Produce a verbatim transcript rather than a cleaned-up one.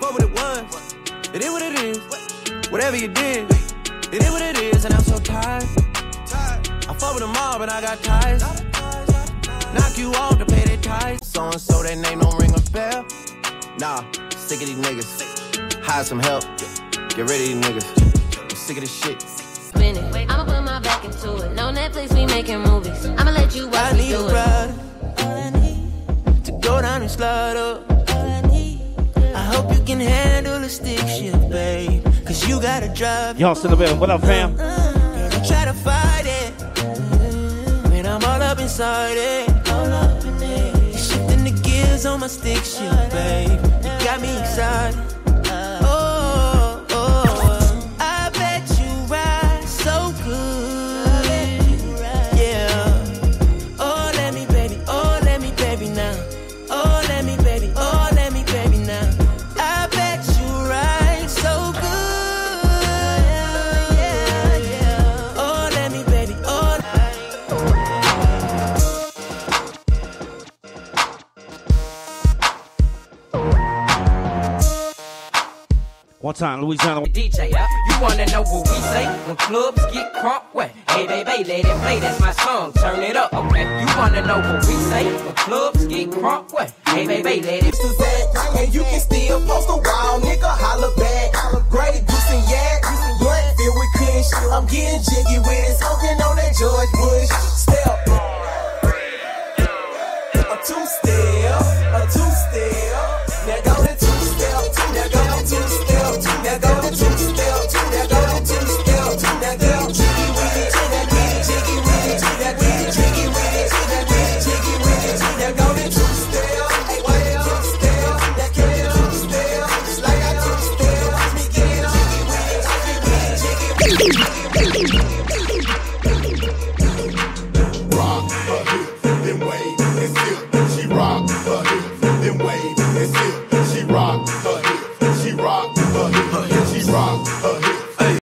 fuck what it was. It is what it is. Whatever you did, it is what it is, and I'm so tired. I fuck with them all, but I got ties. Knock you off to pay their ties. So and so, that name don't ring a bell. Nah, sick of these niggas. Hire some help. Get rid of these niggas. I'm sick of this shit. I'ma put my back into it. No Netflix, we making movies. I'ma let you watch me do it. I need a brother. All I need to go down and slide up. All I need. I hope you can handle the stick shift, babe. Cause you gotta drive. Y'all still a bit. What up, fam? Girl, don't try to fight it. When I'm all up inside it. All up in it. Shifting the gears on my stick shift, babe. You got me excited. One time, Louisiana. D J, you wanna know what we say when clubs get crunk? What? Hey, baby, let it play. That's my song. Turn it up, okay? You wanna know what we say when clubs get crunk? What? Hey, baby, let it. And you can still post a wild nigga, holla back. Great goose and yak, blunt filled with kush. I'm getting jiggy with it, smoking on that George Bush.